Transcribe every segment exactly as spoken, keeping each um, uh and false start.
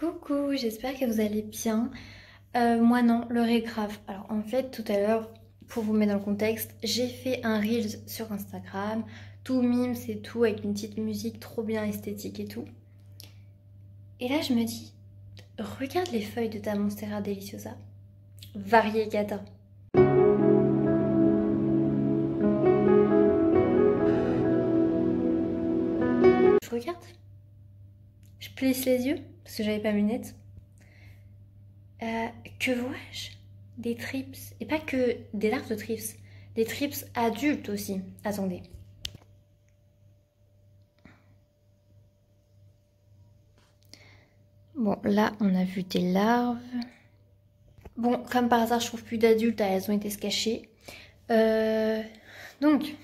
Coucou, j'espère que vous allez bien. Euh, moi non, l'heure est grave. Alors en fait, tout à l'heure, pour vous mettre dans le contexte, j'ai fait un Reels sur Instagram, tout mimes et tout, avec une petite musique trop bien esthétique et tout. Et là, je me dis, regarde les feuilles de ta Monstera Deliciosa, variegata. Je regarde, je plisse les yeux, parce que j'avais pas mes lunettes. Euh, que vois-je? Des trips. Et pas que des larves de trips. Des trips adultes aussi. Attendez. Bon, là, on a vu des larves. Bon, comme par hasard, je trouve plus d'adultes. Elles ont été se cacher. Euh, donc,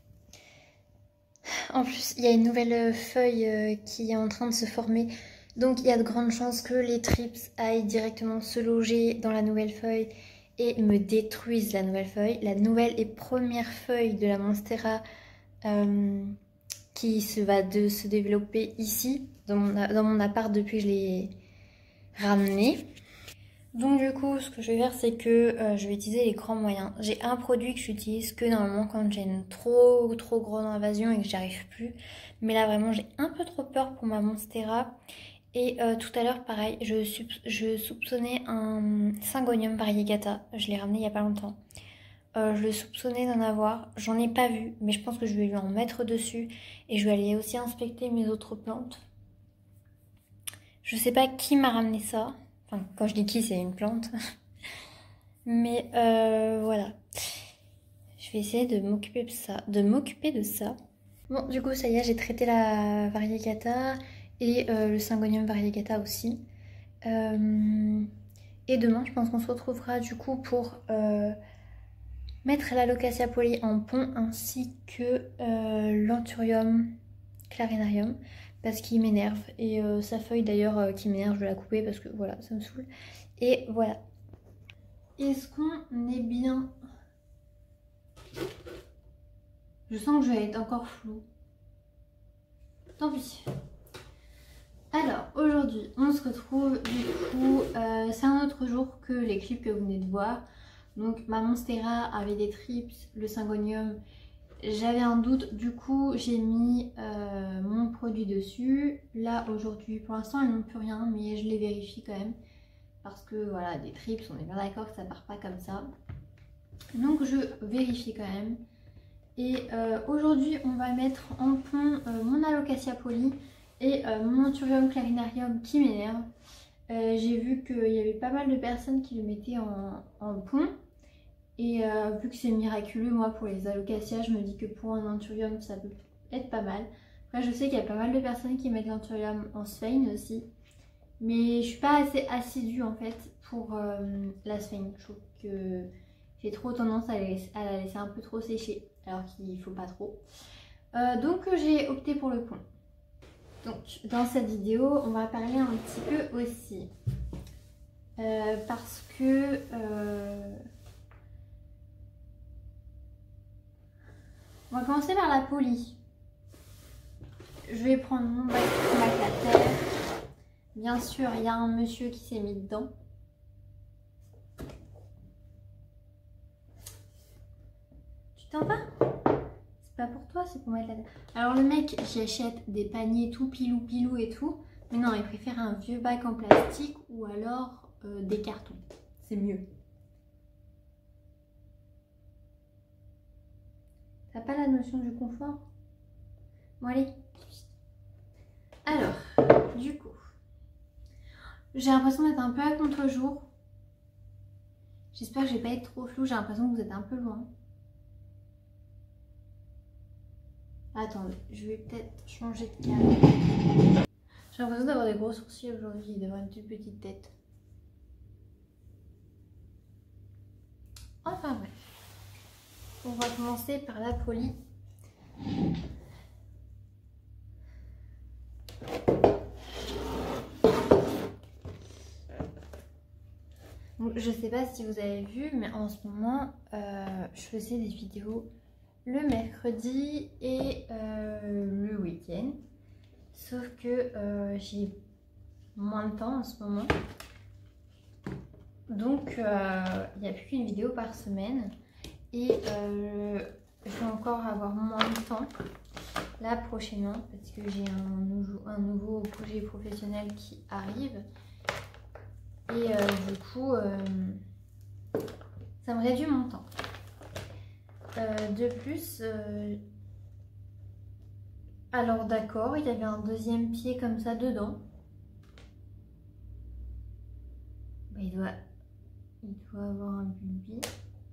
en plus, il y a une nouvelle feuille euh, qui est en train de se former. Donc, il y a de grandes chances que les trips aillent directement se loger dans la nouvelle feuille et me détruisent la nouvelle feuille. La nouvelle et première feuille de la Monstera euh, qui se va de se développer ici, dans mon, dans mon appart depuis que je l'ai ramené. Donc du coup, ce que je vais faire, c'est que euh, je vais utiliser les grands moyens. J'ai un produit que j'utilise que normalement quand j'ai une trop trop grande invasion et que j'y arrive plus. Mais là vraiment, j'ai un peu trop peur pour ma Monstera. Et euh, tout à l'heure, pareil, je, je soupçonnais un Syngonium variegata. Je l'ai ramené il n'y a pas longtemps. Euh, je le soupçonnais d'en avoir. J'en ai pas vu, mais je pense que je vais lui en mettre dessus. Et je vais aller aussi inspecter mes autres plantes. Je sais pas qui m'a ramené ça. Enfin, quand je dis qui, c'est une plante. Mais euh, voilà. Je vais essayer de m'occuper de ça. De m'occuper de ça. Bon, du coup, ça y est, j'ai traité la variegata et euh, le Syngonium variegata aussi. Euh, et demain, je pense qu'on se retrouvera du coup pour euh, mettre la Locasia Poli en pont ainsi que euh, l'Anthurium clarinarium parce qu'il m'énerve. Et euh, sa feuille d'ailleurs euh, qui m'énerve, je vais la couper parce que voilà, ça me saoule. Et voilà. Est-ce qu'on est bien? Je sens que je vais être encore floue. Tant pis. Alors, aujourd'hui, on se retrouve du coup, euh, c'est un autre jour que les clips que vous venez de voir. Donc, ma Monstera avait des trips, le Syngonium, j'avais un doute, du coup, j'ai mis euh, mon produit dessus. Là, aujourd'hui, pour l'instant, elles n'ont plus rien, mais je les vérifie quand même. Parce que, voilà, des trips, on est bien d'accord que ça part pas comme ça. Donc, je vérifie quand même. Et euh, aujourd'hui, on va mettre en pont euh, mon Alocasia Poli et euh, mon Anthurium clarinarium qui m'énerve. Euh, j'ai vu qu'il y avait pas mal de personnes qui le mettaient en, en pont. Et euh, vu que c'est miraculeux, moi, pour les Alocasias, je me dis que pour un Anthurium, ça peut être pas mal. Après, je sais qu'il y a pas mal de personnes qui mettent l'Anthurium en Sphène aussi. Mais je suis pas assez assidue, en fait, pour euh, la Sphène. Je trouve que j'ai trop tendance à la, laisser, à la laisser un peu trop sécher, alors qu'il faut pas trop. Euh, donc, j'ai opté pour le pont. Donc, dans cette vidéo, on va parler un petit peu aussi. Euh, parce que... Euh, on va commencer par la Poli. Je vais prendre mon bac à terre. Bien sûr, il y a un monsieur qui s'est mis dedans. Tu t'en vas? C'est pas pour toi, c'est pour mettre la terre. Alors le mec, j'y achète des paniers tout pilou pilou et tout. Mais non, il préfère un vieux bac en plastique ou alors euh, des cartons. C'est mieux. T'as pas la notion du confort? Bon allez. Alors, du coup, j'ai l'impression d'être un peu à contre-jour. J'espère que je vais pas être trop floue, j'ai l'impression que vous êtes un peu loin. Attendez, je vais peut-être changer de cadre. J'ai l'impression d'avoir des gros sourcils aujourd'hui, d'avoir une toute petite tête. Enfin bref. On va commencer par la Poli. Donc, je sais pas si vous avez vu, mais en ce moment, euh, je faisais des vidéos le mercredi et euh, le week-end. Sauf que euh, j'ai moins de temps en ce moment. Donc euh, il n'y a plus qu'une vidéo par semaine. Et euh, je vais encore avoir moins de temps là prochainement parce que j'ai un, nouveau, un nouveau projet professionnel qui arrive. Et euh, du coup, euh, ça me réduit mon temps. Euh, de plus, euh, alors d'accord, il y avait un deuxième pied comme ça dedans. Bah, il doit, il doit avoir un bulbi.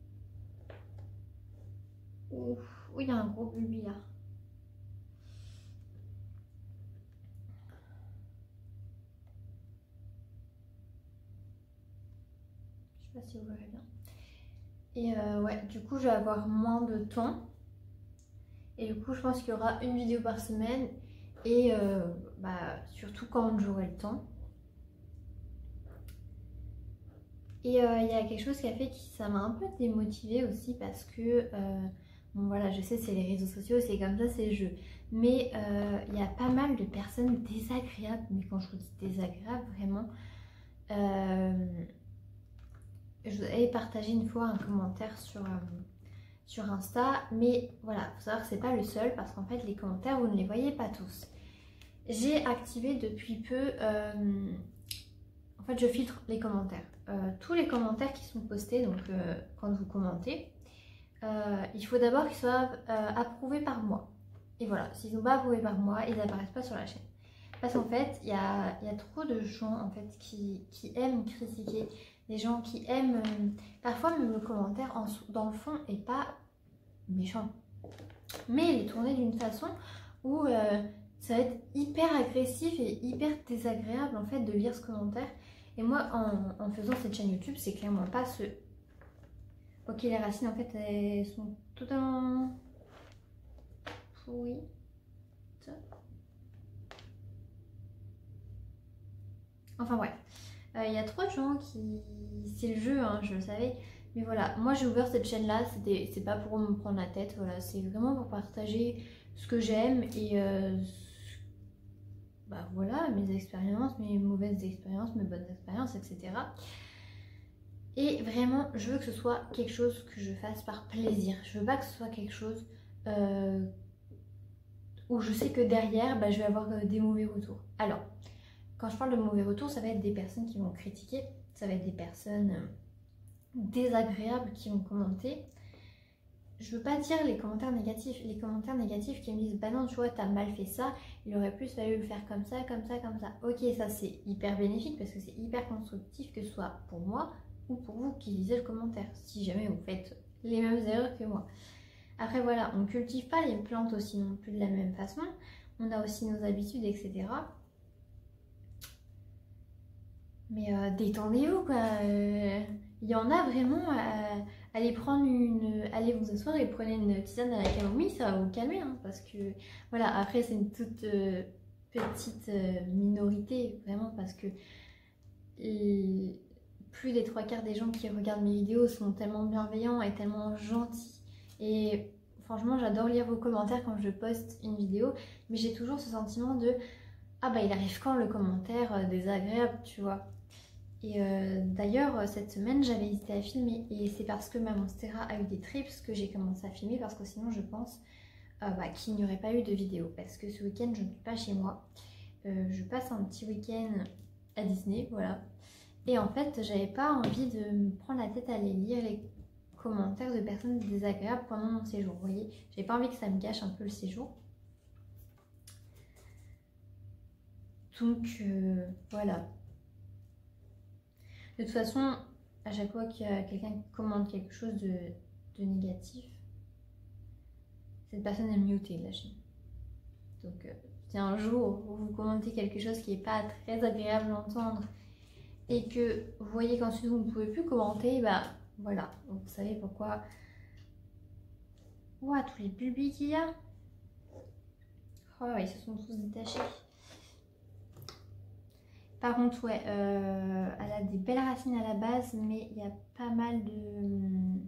Ouf, oui, il y a un gros bulbi là. Je sais pas si vous voyez bien. Et euh, ouais, du coup, je vais avoir moins de temps. Et du coup, je pense qu'il y aura une vidéo par semaine. Et euh, bah, surtout quand j'aurai le temps. Et euh, il y a quelque chose qui a fait que ça m'a un peu démotivée aussi parce que, euh, bon voilà, je sais, c'est les réseaux sociaux, c'est comme ça, c'est le jeu. Mais euh, il y a pas mal de personnes désagréables. Mais quand je vous dis désagréables, vraiment, euh, je vous avais partagé une fois un commentaire sur, euh, sur Insta. Mais voilà, il faut savoir que c'est pas le seul parce qu'en fait, les commentaires, vous ne les voyez pas tous. J'ai activé depuis peu, euh, en fait, je filtre les commentaires. Euh, tous les commentaires qui sont postés, donc euh, quand vous commentez, euh, il faut d'abord qu'ils soient euh, approuvés par moi. Et voilà, s'ils ne sont pas approuvés par moi, ils n'apparaissent pas sur la chaîne. Parce qu'en fait, il y a, y a trop de gens en fait, qui, qui aiment critiquer, des gens qui aiment... Euh, parfois même le commentaire en, dans le fond n'est pas méchant. Mais il est tourné d'une façon où euh, ça va être hyper agressif et hyper désagréable en fait de lire ce commentaire. Et moi, en, en faisant cette chaîne YouTube, c'est clairement pas ce... Ok, les racines, en fait, elles sont totalement pourries. Enfin, bref. Il euh, y a trop de gens qui... C'est le jeu, hein, je le savais. Mais voilà, moi, j'ai ouvert cette chaîne-là. C'est pas pour me prendre la tête. Voilà, c'est vraiment pour partager ce que j'aime et... Euh, bah voilà, mes expériences, mes mauvaises expériences, mes bonnes expériences, et cetera. Et vraiment, je veux que ce soit quelque chose que je fasse par plaisir. Je veux pas que ce soit quelque chose euh, où je sais que derrière, bah, je vais avoir euh, des mauvais retours. Alors, quand je parle de mauvais retours, ça va être des personnes qui vont critiquer, ça va être des personnes euh, désagréables qui vont commenter. Je veux pas dire les commentaires négatifs. Les commentaires négatifs qui me disent « Bah non, tu vois, t'as mal fait ça, il aurait plus fallu le faire comme ça, comme ça, comme ça. » Ok, ça c'est hyper bénéfique parce que c'est hyper constructif que ce soit pour moi ou pour vous qui lisez le commentaire, si jamais vous faites les mêmes erreurs que moi. Après voilà, on ne cultive pas les plantes aussi non plus de la même façon. On a aussi nos habitudes, et cetera. Mais euh, détendez-vous quoi. Euh, il y en a vraiment... Euh, allez prendre une, allez vous asseoir et prenez une tisane à la camomille, ça va vous calmer, hein, parce que voilà, après c'est une toute euh, petite euh, minorité, vraiment, parce que les, plus des trois quarts des gens qui regardent mes vidéos sont tellement bienveillants et tellement gentils, et franchement j'adore lire vos commentaires quand je poste une vidéo, mais j'ai toujours ce sentiment de ah bah il arrive quand le commentaire euh, désagréable, tu vois. Et euh, d'ailleurs, cette semaine, j'avais hésité à filmer. Et c'est parce que ma Monstera a eu des trips que j'ai commencé à filmer. Parce que sinon, je pense euh, bah, qu'il n'y aurait pas eu de vidéo. Parce que ce week-end, je ne suis pas chez moi. Euh, je passe un petit week-end à Disney, voilà. Et en fait, j'avais pas envie de me prendre la tête à aller lire les commentaires de personnes désagréables pendant mon séjour. Vous voyez, j'avais pas envie que ça me gâche un peu le séjour. Donc, euh, voilà. De toute façon, à chaque fois qu'il y a quelqu'un qui commente quelque chose de, de négatif, cette personne est mutée de la chaîne. Donc, euh, si un jour où vous commentez quelque chose qui n'est pas très agréable à entendre et que vous voyez qu'ensuite vous ne pouvez plus commenter, bah voilà, donc vous savez pourquoi. Ouah, tous les bulbis qu'il y a. Oh, ils se sont tous détachés. Par contre, ouais, euh, elle a des belles racines à la base, mais il y a pas mal de,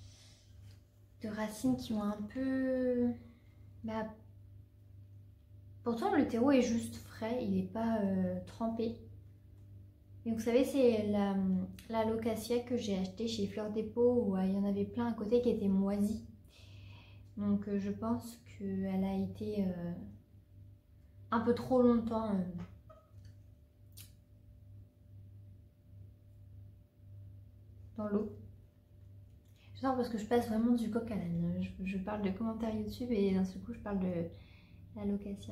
de racines qui ont un peu... Bah, Pourtant le terreau est juste frais, il n'est pas euh, trempé. Et vous savez, c'est la, la locatia que j'ai acheté chez Fleur Dépôt où euh, il y en avait plein à côté qui étaient moisis. Donc euh, je pense qu'elle a été euh, un peu trop longtemps euh, dans l'eau. J'adore parce que je passe vraiment du coq à l'âne. Je, je parle de commentaires YouTube et d'un seul coup je parle de la locatia.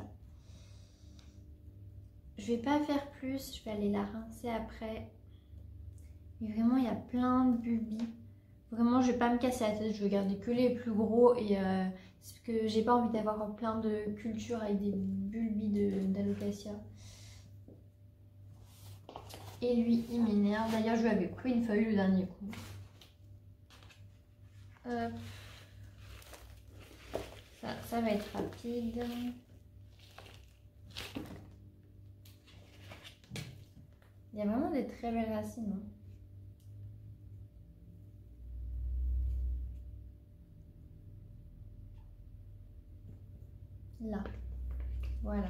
Je vais pas faire plus, je vais aller la rincer après. Mais vraiment il y a plein de bulbis. Vraiment je vais pas me casser la tête, je vais garder que les plus gros et euh, parce que j'ai pas envie d'avoir plein de cultures avec des bulbis d'alocasia. Et lui il m'énerve. D'ailleurs je lui avais pris une feuille le dernier coup. Hop. Ça, ça va être rapide. Il y a vraiment des très belles racines. Hein. Là. Voilà.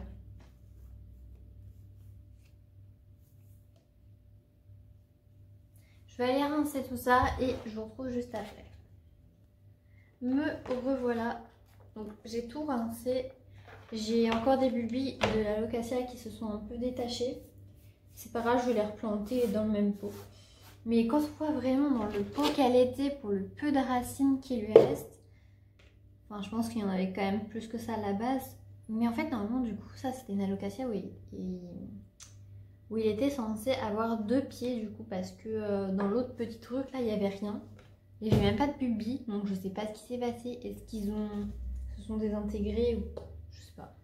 Je vais aller rincer tout ça et je vous retrouve juste après. Me revoilà. Donc j'ai tout rincé. J'ai encore des bulbis de la locatia qui se sont un peu détachés. C'est pas grave, je vais les replanter dans le même pot. Mais quand on voit vraiment dans le pot qu'elle était pour le peu de racines qui lui reste, enfin je pense qu'il y en avait quand même plus que ça à la base. Mais en fait normalement du coup ça c'était une alocasia où il, il, où il était censé avoir deux pieds du coup parce que euh, dans l'autre petit truc là il n'y avait rien. Et j'ai même pas de bulbis, donc je sais pas ce qui s'est passé. Est-ce qu'ils ont se sont désintégrés ou je sais pas.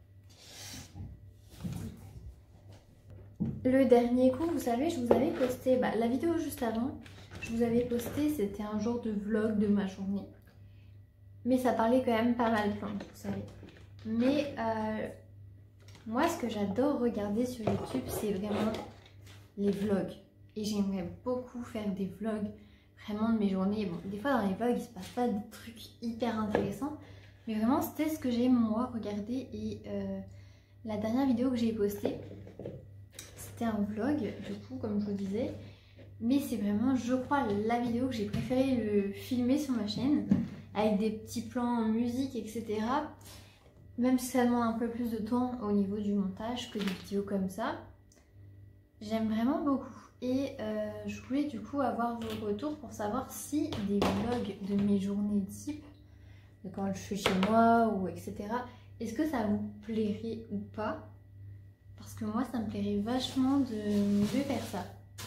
Le dernier coup, vous savez, je vous avais posté bah, la vidéo juste avant. Je vous avais posté, c'était un genre de vlog de ma journée. Mais ça parlait quand même pas mal de plantes, vous savez. Mais euh, moi, ce que j'adore regarder sur YouTube, c'est vraiment les vlogs. Et j'aimerais beaucoup faire des vlogs vraiment de mes journées. Bon, des fois dans les vlogs il se passe pas des trucs hyper intéressants, mais vraiment c'était ce que j'aime moi regarder. Et euh, la dernière vidéo que j'ai postée c'était un vlog du coup comme je vous disais, mais c'est vraiment je crois la vidéo que j'ai préféré le filmer sur ma chaîne avec des petits plans en musique etc, même si ça demande un peu plus de temps au niveau du montage que des vidéos comme ça. J'aime vraiment beaucoup. Et euh, je voulais du coup avoir vos retours pour savoir si des vlogs de mes journées type, de quand je suis chez moi ou et cetera, est-ce que ça vous plairait ou pas? Parce que moi ça me plairait vachement de, de faire ça.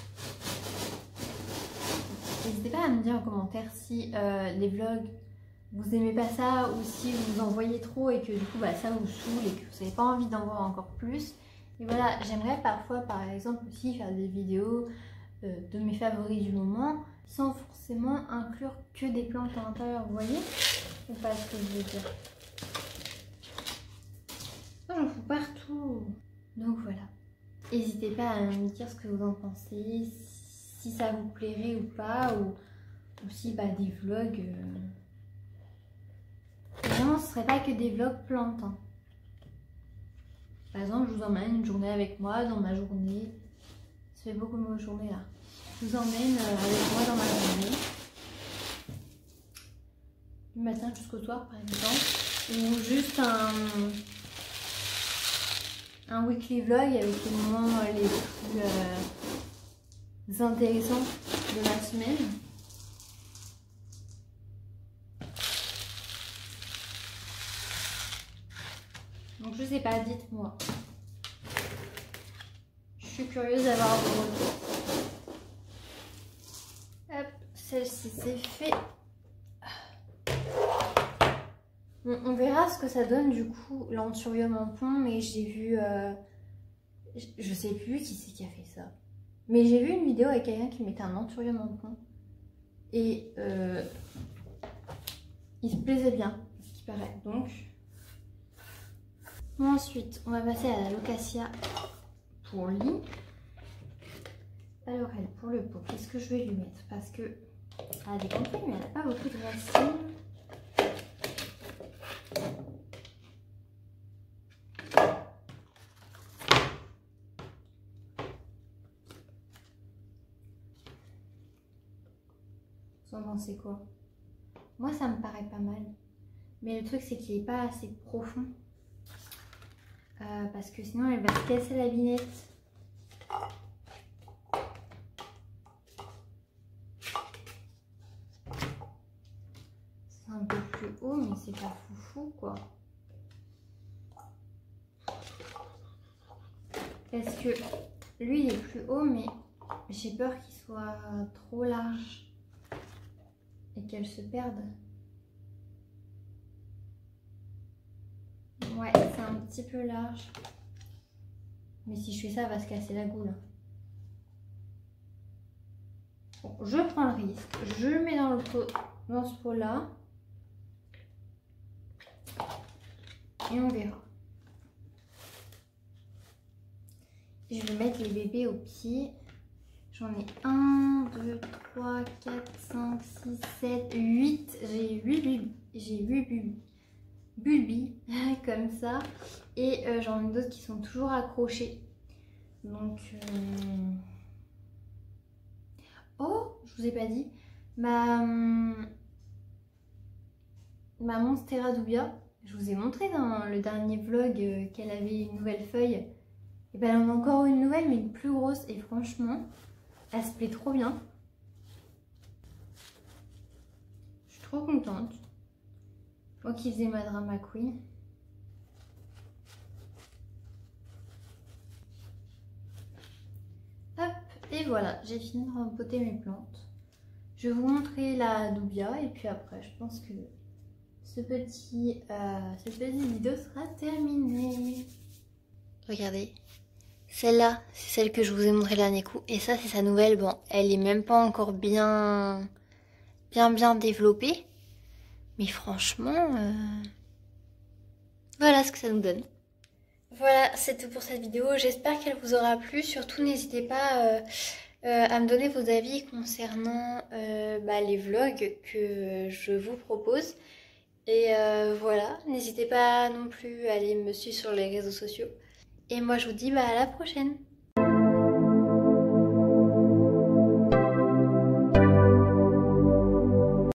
N'hésitez pas à me dire en commentaire si euh, les vlogs vous aimez pas ça ou si vous en voyez trop et que du coup bah, ça vous saoule et que vous n'avez pas envie d'en voir encore plus. Et voilà, j'aimerais parfois par exemple aussi faire des vidéos euh, de mes favoris du moment sans forcément inclure que des plantes à l'intérieur, vous voyez? Ou pas ce que je veux dire? Moi j'en fous partout. Donc voilà. N'hésitez pas à me dire ce que vous en pensez, si ça vous plairait ou pas, ou, ou si bah, des vlogs... Euh... Vraiment ce serait pas que des vlogs plantes. Hein. Par exemple, je vous emmène une journée avec moi dans ma journée. Ça fait beaucoup de journées là. Je vous emmène avec moi dans ma journée. Du matin jusqu'au soir par exemple. Ou juste un, un weekly vlog avec les moments les plus euh, intéressants de la semaine. Donc je sais pas, dites-moi. Je suis curieuse d'avoir vos retours. Hop, celle-ci c'est fait. On, on verra ce que ça donne du coup l'anthurium en pont, mais j'ai vu... Euh, je sais plus qui c'est qui a fait ça. Mais j'ai vu une vidéo avec quelqu'un qui mettait un anthurium en pont. Et euh, il se plaisait bien, ce qui paraît. Donc... Ensuite, on va passer à la locatia pour lit. Alors elle, pour le pot, qu'est-ce que je vais lui mettre? Parce que elle a des compris, mais elle n'a pas beaucoup de racines. Vous en pensez quoi? Moi, ça me paraît pas mal. Mais le truc, c'est qu'il n'est pas assez profond. Euh, parce que sinon, elle va se casser la binette. C'est un peu plus haut, mais c'est pas foufou, quoi. Parce que lui, il est plus haut, mais j'ai peur qu'il soit trop large et qu'elle se perde. Ouais, c'est un petit peu large. Mais si je fais ça, elle va se casser la goule. Bon, je prends le risque. Je le mets dans, le pot, dans ce pot-là. Et on verra. Je vais mettre les bébés au pied. J'en ai un, deux, trois, quatre, cinq, six, sept, huit. J'ai huit bulbes. J'ai huit bulbes. Bulbis, comme ça. Et euh, j'en ai d'autres qui sont toujours accrochés. Donc... Euh... Oh, je vous ai pas dit. Ma... Ma Monstera Dubia, je vous ai montré dans le dernier vlog euh, qu'elle avait une nouvelle feuille. Et ben elle en a encore une nouvelle, mais une plus grosse. Et franchement, elle se plaît trop bien. Je suis trop contente. Moi qui faisais ma drama queen. Hop, et voilà, j'ai fini de rempoter mes plantes. Je vais vous montrer la Dubia et puis après, je pense que ce petit, euh, cette petite vidéo sera terminée. Regardez, celle-là, c'est celle que je vous ai montré le dernier coup. Et ça, c'est sa nouvelle. Bon, elle est même pas encore bien, bien, bien développée. Mais franchement, euh... voilà ce que ça nous donne. Voilà, c'est tout pour cette vidéo. J'espère qu'elle vous aura plu. Surtout, n'hésitez pas euh, euh, à me donner vos avis concernant euh, bah, les vlogs que je vous propose. Et euh, voilà, n'hésitez pas non plus à aller me suivre sur les réseaux sociaux. Et moi, je vous dis bah, à la prochaine.